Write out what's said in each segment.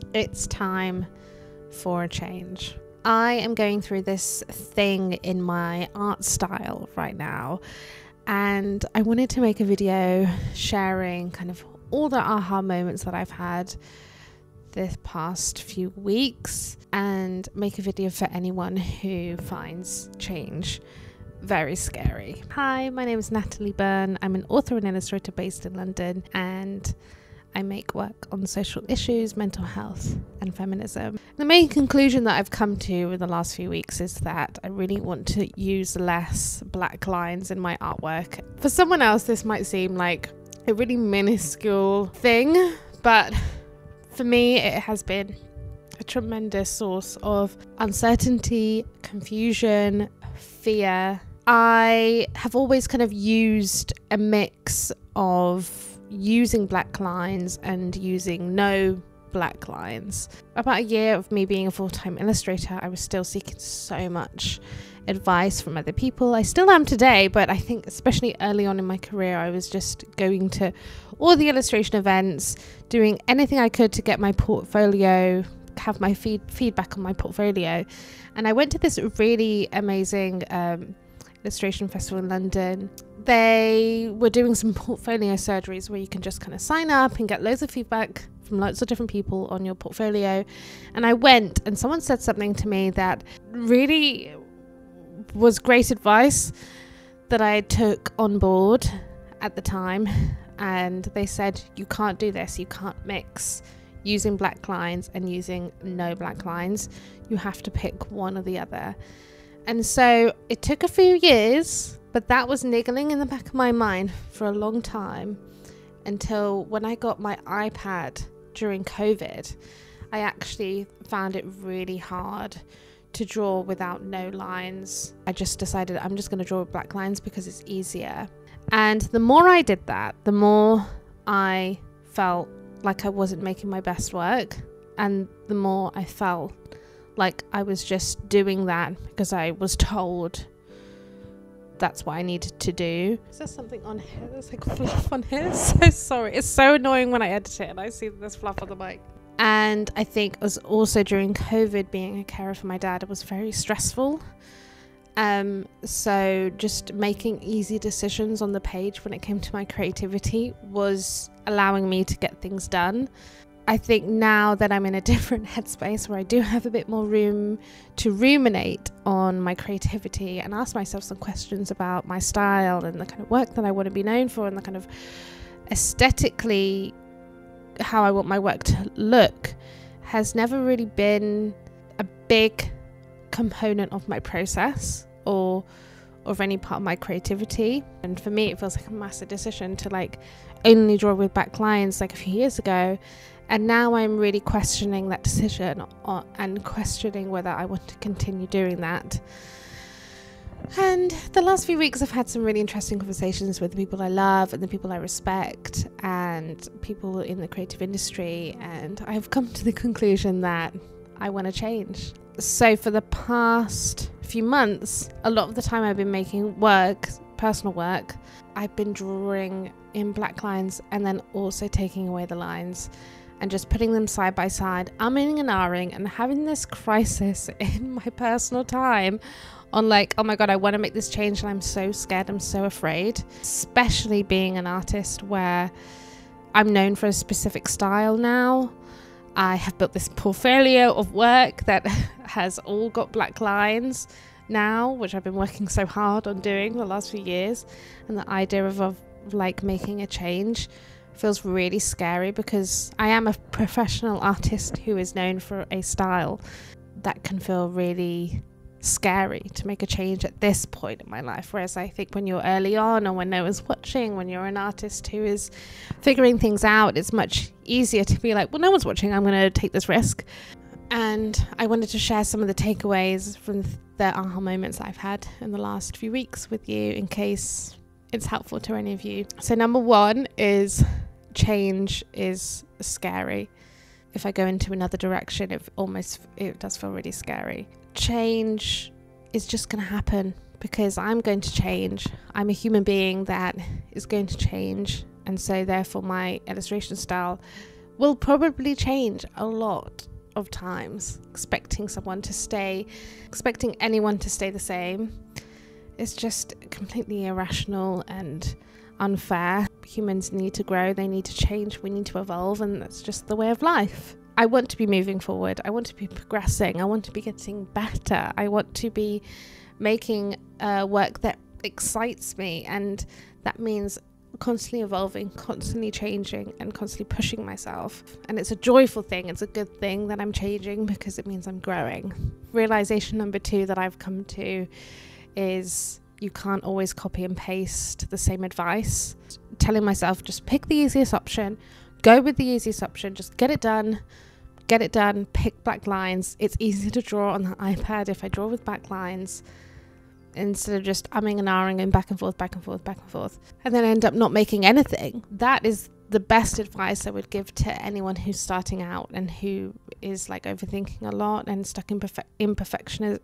It's time for a change. I am going through this thing in my art style right now, and I wanted to make a video sharing kind of all the aha moments that I've had this past few weeks, and make a video for anyone who finds change very scary. Hi, my name is Natalie Byrne. I'm an author and illustrator based in London, and I make work on social issues, mental health and feminism. The main conclusion that I've come to in the last few weeks is that I really want to use less black lines in my artwork. For someone else, this might seem like a really minuscule thing, but for me, it has been a tremendous source of uncertainty, confusion, fear. I have always kind of used a mix of using black lines and using no black lines. About a year of me being a full-time illustrator, I was still seeking so much advice from other people. I still am today, but I think especially early on in my career, I was just going to all the illustration events, doing anything I could to get my portfolio, have my feedback on my portfolio. And I went to this really amazing illustration festival in London. They were doing some portfolio surgeries where you can just kind of sign up and get loads of feedback from lots of different people on your portfolio. And I went, and someone said something to me that really was great advice that I took on board at the time. And they said, you can't do this, you can't mix using black lines and using no black lines. You have to pick one or the other. And so it took a few years, but that was niggling in the back of my mind for a long time, until when I got my iPad during COVID, I actually found it really hard to draw without no lines. I just decided I'm just going to draw with black lines because it's easier. And the more I did that, the more I felt like I wasn't making my best work, and the more I felt like I was just doing that because I was told that's what I needed to do. Is there something on here? There's like fluff on here. So sorry. It's so annoying when I edit it and I see there's fluff on the mic. And I think it was also during COVID, being a carer for my dad, it was very stressful. So just making easy decisions on the page when it came to my creativity was allowing me to get things done. I think now that I'm in a different headspace where I do have a bit more room to ruminate on my creativity and ask myself some questions about my style and the kind of work that I want to be known for, and the kind of aesthetically how I want my work to look, has never really been a big component of my process or of any part of my creativity. And for me, it feels like a massive decision to like only draw with black lines like a few years ago. And now I'm really questioning that decision and questioning whether I want to continue doing that. And the last few weeks I've had some really interesting conversations with the people I love and the people I respect and people in the creative industry, and I've come to the conclusion that I want to change. So for the past few months, a lot of the time I've been making work, personal work, I've been drawing in black lines and then also taking away the lines and just putting them side by side, umming and ahhing, and having this crisis in my personal time on like, oh my God, I want to make this change and I'm so scared, I'm so afraid, especially being an artist where I'm known for a specific style now. I have built this portfolio of work that has all got black lines now, which I've been working so hard on doing the last few years. And the idea of like making a change feels really scary because I am a professional artist who is known for a style. That can feel really scary to make a change at this point in my life, whereas I think when you're early on or when no one's watching, when you're an artist who is figuring things out, it's much easier to be like, well, no one's watching, I'm going to take this risk. And I wanted to share some of the takeaways from the aha moments I've had in the last few weeks with you, in case it's helpful to any of you. So number one is change is scary. If I go into another direction, it does feel really scary. Change is just going to happen because I'm going to change. I'm a human being that is going to change. And so therefore my illustration style will probably change a lot of times. Expecting anyone to stay the same is just completely irrational and unfair. Humans need to grow, they need to change, we need to evolve, and that's just the way of life. I want to be moving forward, I want to be progressing, I want to be getting better, I want to be making work that excites me, and that means constantly evolving, constantly changing, and constantly pushing myself. And it's a joyful thing, it's a good thing that I'm changing, because it means I'm growing. Realization number 2 that I've come to is you can't always copy and paste the same advice. Telling myself, just pick the easiest option, go with the easiest option, just get it done, pick black lines. It's easy to draw on the iPad if I draw with black lines, instead of just umming and ahhing and back and forth, and then end up not making anything. That is the best advice I would give to anyone who's starting out and who is like overthinking a lot and stuck in perfectionism.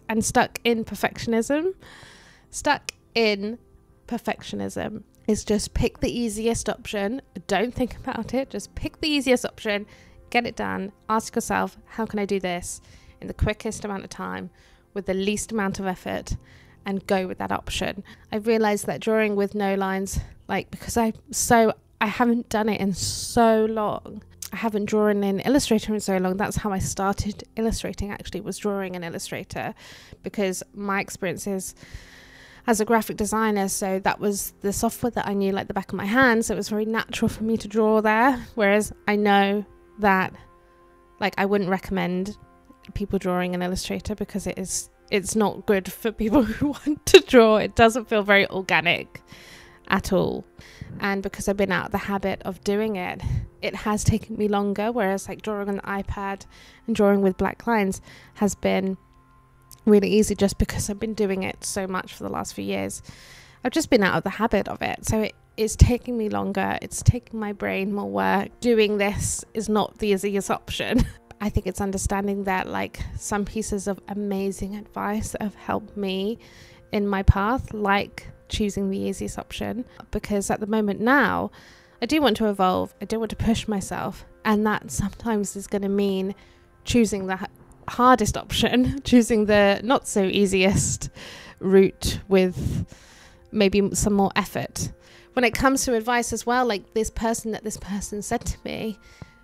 Is just pick the easiest option. Don't think about it, just pick the easiest option, get it done. Ask yourself, how can I do this in the quickest amount of time with the least amount of effort, and go with that option. I've realized that drawing with no lines, like, because I haven't done it in so long. I haven't drawn in Illustrator in so long. That's how I started illustrating, actually, was drawing in Illustrator, because my experience is as a graphic designer, so that was the software that I knew like the back of my hand, so it was very natural for me to draw there. Whereas I know that, like, I wouldn't recommend people drawing in Illustrator, because it's not good for people who want to draw. It doesn't feel very organic at all. And because I've been out of the habit of doing it, it has taken me longer, whereas like drawing on the iPad and drawing with black lines has been really easy, just because I've been doing it so much for the last few years. I've just been out of the habit of it, so it is taking me longer, it's taking my brain more work. Doing this is not the easiest option. I think it's understanding that, like, some pieces of amazing advice that have helped me in my path, like choosing the easiest option, because at the moment now I do want to evolve, I do want to push myself, and that sometimes is going to mean choosing the hardest option, choosing the not so easiest route with maybe some more effort. When it comes to advice as well, like this person said to me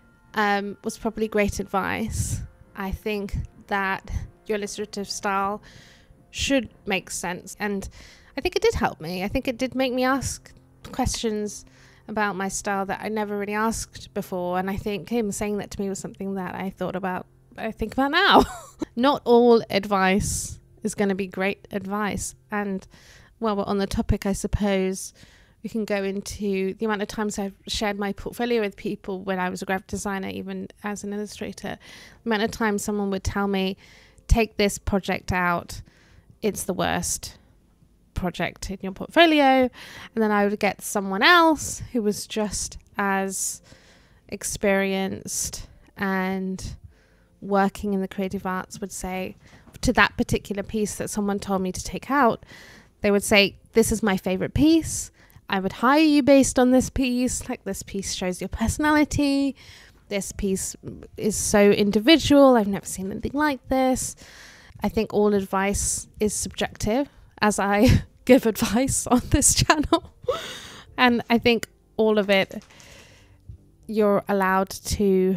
was probably great advice. I think that your illustrative style should make sense, and I think it did help me. I think it did make me ask questions about my style that I never really asked before, and I think him saying that to me was something that I think about now. Not all advice is going to be great advice, and while we're on the topic, I suppose we can go into the amount of times I've shared my portfolio with people when I was a graphic designer, even as an illustrator. The amount of times someone would tell me, take this project out, it's the worst project in your portfolio, and then I would get someone else who was just as experienced and working in the creative arts would say to that particular piece that someone told me to take out, they would say, this is my favorite piece, I would hire you based on this piece, like this piece shows your personality, this piece is so individual, I've never seen anything like this. I think all advice is subjective, as I give advice on this channel, and I think all of it you're allowed to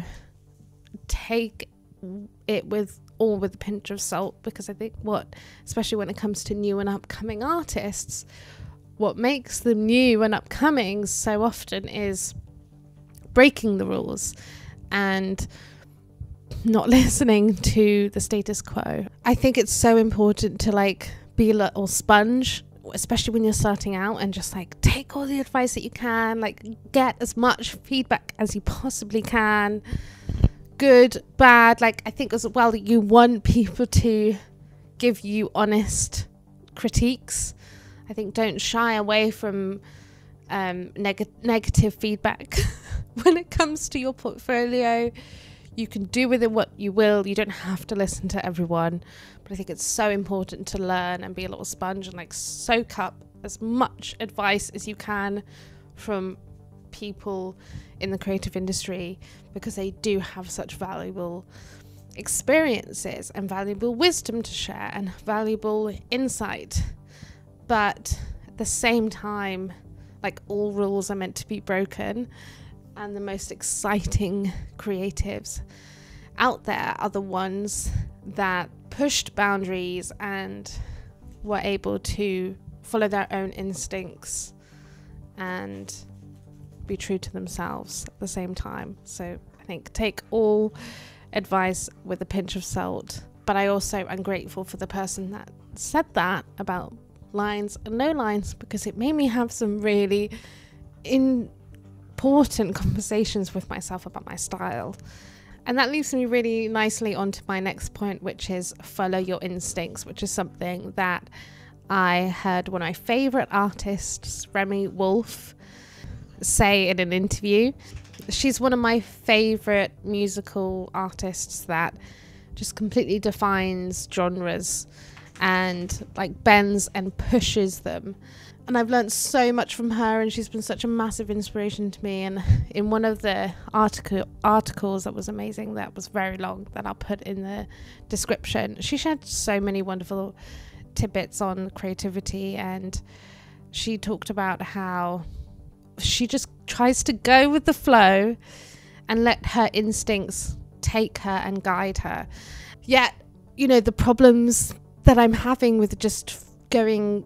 take it with a pinch of salt, because I think especially when it comes to new and upcoming artists, what makes them new and upcoming so often is breaking the rules and not listening to the status quo. I think it's so important to like be a little sponge, especially when you're starting out, and just like take all the advice that you can, like get as much feedback as you possibly can, good, bad. Like I think as well, you want people to give you honest critiques. I think don't shy away from negative feedback when it comes to your portfolio. You can do with it what you will. You don't have to listen to everyone. But I think it's so important to learn and be a little sponge and like soak up as much advice as you can from people in the creative industry because they do have such valuable experiences and valuable wisdom to share and valuable insight. But at the same time, like, all rules are meant to be broken, and the most exciting creatives out there are the ones that pushed boundaries and were able to follow their own instincts and be true to themselves at the same time. So I think take all advice with a pinch of salt, but I also am grateful for the person that said that about lines and no lines, because it made me have some really important conversations with myself about my style. And that leads me really nicely onto my next point, which is follow your instincts, which is something that I heard one of my favorite artists, Remi Wolf, say in an interview. She's one of my favorite musical artists that just completely defines genres and like bends and pushes them. And I've learned so much from her, and she's been such a massive inspiration to me. And in one of the articles that was amazing, that was very long, that I'll put in the description, she shared so many wonderful tidbits on creativity, and she talked about how she just tries to go with the flow and let her instincts take her and guide her. Yet, you know, the problems that I'm having with just going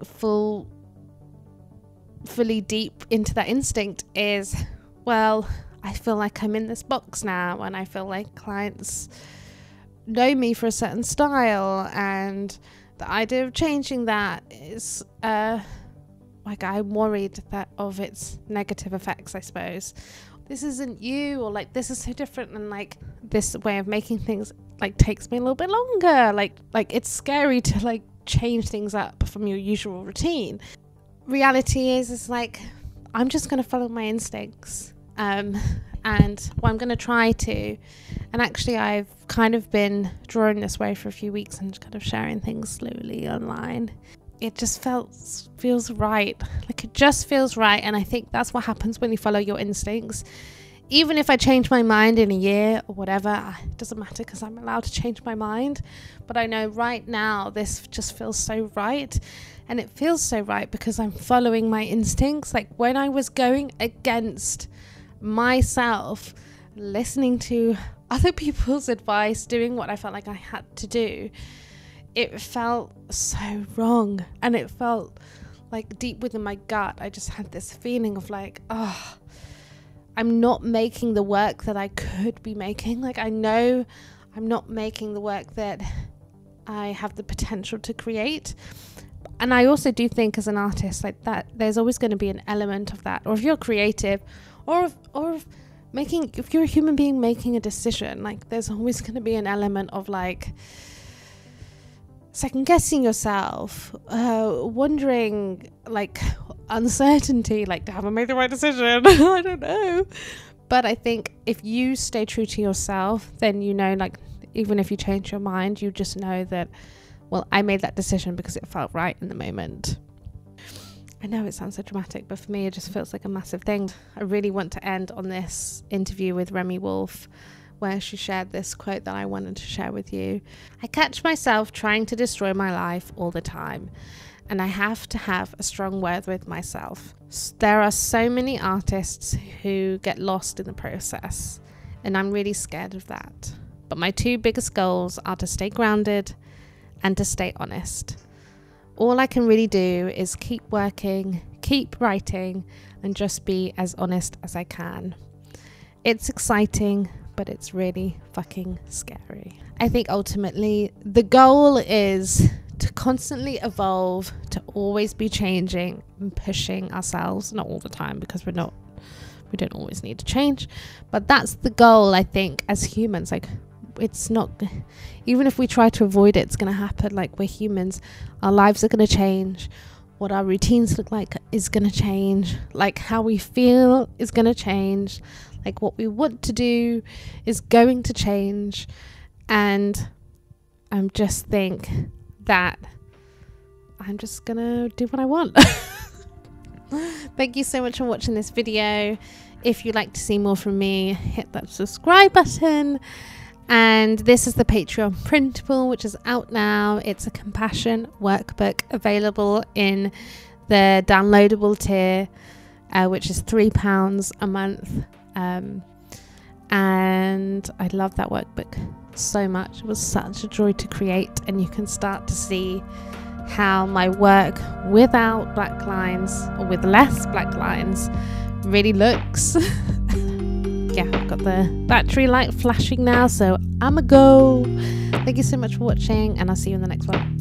fully deep into that instinct is, well, I feel like I'm in this box now, and I feel like clients know me for a certain style, and the idea of changing that is like, I'm worried that of its negative effects, I suppose. This isn't you, or like, this is so different, and like, this way of making things like takes me a little bit longer. Like it's scary to like change things up from your usual routine. Reality is like, I'm just going to follow my instincts, and well, I'm going to try to. And actually, I've kind of been drawing this way for a few weeks and kind of sharing things slowly online. It just feels right. Like, it just feels right. And I think that's what happens when you follow your instincts. Even if I change my mind in a year or whatever, it doesn't matter, because I'm allowed to change my mind. But I know right now this just feels so right. And it feels so right because I'm following my instincts. Like, when I was going against myself, listening to other people's advice, doing what I felt like I had to do, it felt so wrong. And it felt like deep within my gut, I just had this feeling of like, oh, I'm not making the work that I could be making. Like, I know I'm not making the work that I have the potential to create. And I also do think, as an artist, like, that there's always going to be an element of that. Or if you're creative, or if you're a human being making a decision, like, there's always going to be an element of like second guessing yourself, wondering, like, uncertainty, like, have I made the right decision? I don't know. But I think if you stay true to yourself, then, you know, like, even if you change your mind, you just know that, well, I made that decision because it felt right in the moment. I know it sounds so dramatic, but for me, it just feels like a massive thing. I really want to end on this interview with Remi Wolf, where she shared this quote that I wanted to share with you. I catch myself trying to destroy my life all the time, and I have to have a strong word with myself. There are so many artists who get lost in the process, and I'm really scared of that. But my two biggest goals are to stay grounded and to stay honest. All I can really do is keep working, keep writing, and just be as honest as I can. It's exciting, but it's really fucking scary. I think ultimately the goal is to constantly evolve, to always be changing and pushing ourselves, not all the time, because we don't always need to change, but that's the goal, I think, as humans. Like, it's not, even if we try to avoid it, it's going to happen. Like, we're humans, our lives are going to change, what our routines look like is going to change, like how we feel is going to change, like what we want to do is going to change. And I just think that I'm just gonna do what I want. Thank you so much for watching this video. If you'd like to see more from me, hit that subscribe button. And this is the Patreon printable, which is out now. It's a compassion workbook available in the downloadable tier, which is £3 a month. And I love that workbook so much. It was such a joy to create, and you can start to see how my work without black lines, or with less black lines, really looks. Yeah, I've got the battery light flashing now, so I'ma go. Thank you so much for watching, and I'll see you in the next one.